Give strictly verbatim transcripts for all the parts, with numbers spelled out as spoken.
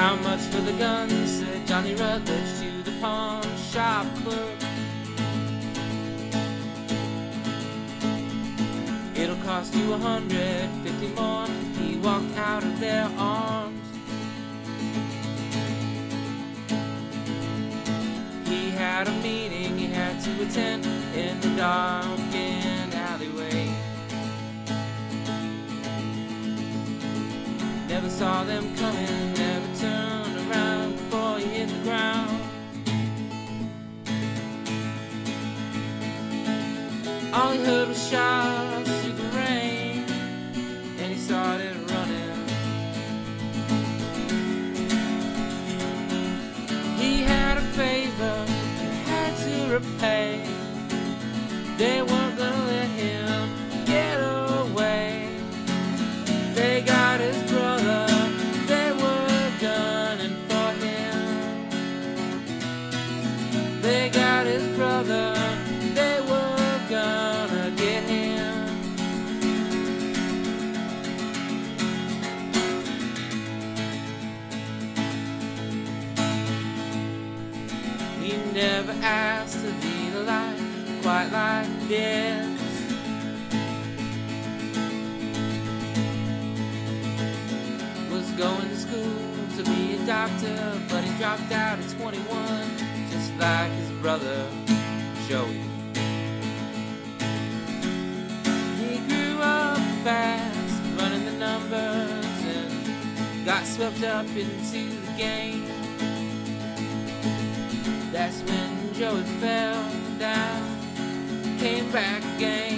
How much for the gun? Said Johnny Rutledge to the pawn shop clerk. It'll cost you a hundred fifty more. He walked out of their arms. He had a meeting he had to attend in the darkened alleyway. Never saw them coming, never turned around before he hit the ground. All he heard was shots through the rain, and he started running. He had a favor he had to repay. They weren't gonna let him get away. They got his brother, they were gunning for him. They got his brother, they were gonna get him. He never asked to lead a life quite like this. Was going to school to be a doctor, but he dropped out at twenty-one, just like his brother Joey. He grew up fast, running the numbers, and got swept up into the game. That's when Joey fell down, came back again.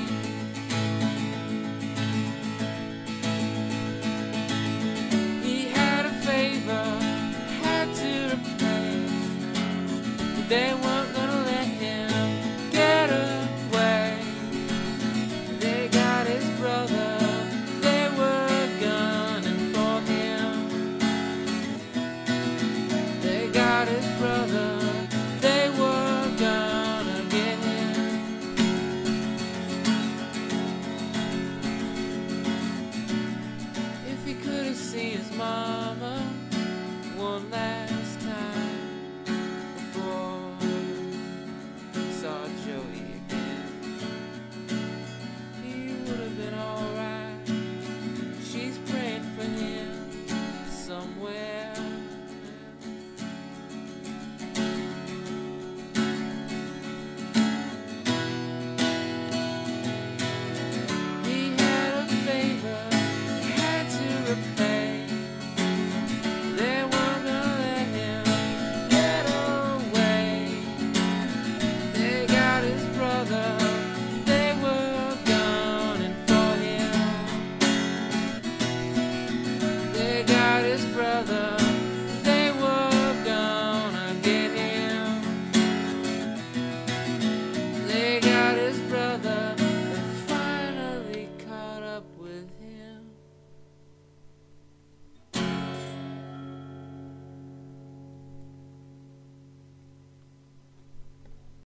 He had a favor, had to repay. They weren't gonna let him get away. They got his brother, they were gunning for him. They got his brother, they were gonna get him. If he could have seen his mama one last time before he saw Joey again, he would have been alright. She's praying for him somewhere. He had a favor he had to repay. They weren't gonna let him get away. They got his brother, they were gunning for him. They got his brother, they were gonna get him. They got his